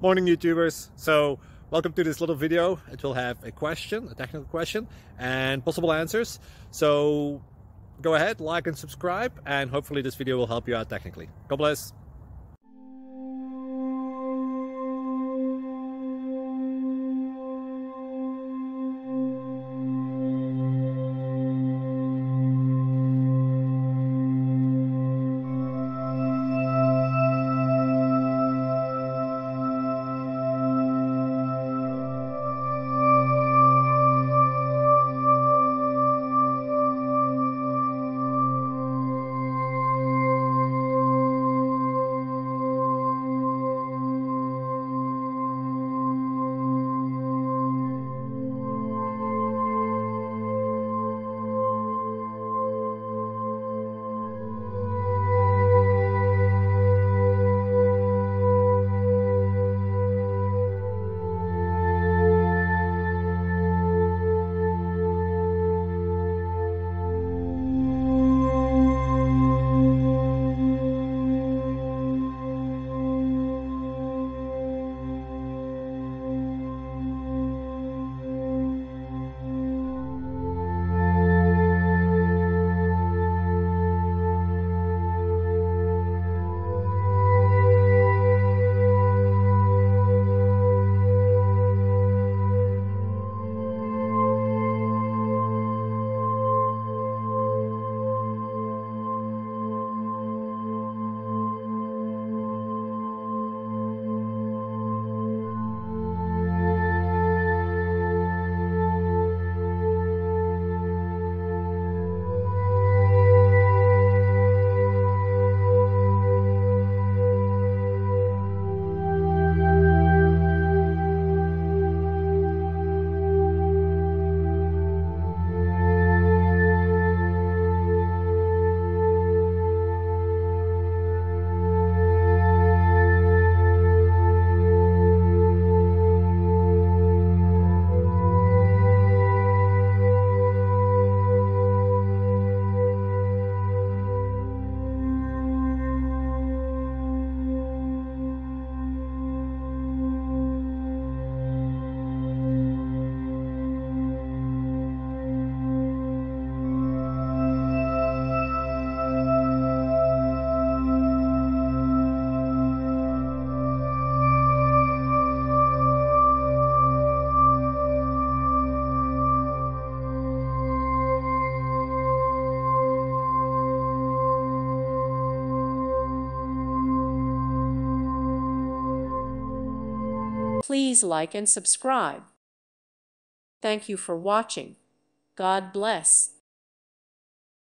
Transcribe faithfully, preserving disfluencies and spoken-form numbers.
Morning YouTubers. So welcome to this little video. It will have a question, a technical question, and possible answers. So go ahead, like and subscribe, and hopefully this video will help you out technically. God bless. Please like and subscribe. Thank you for watching. God bless.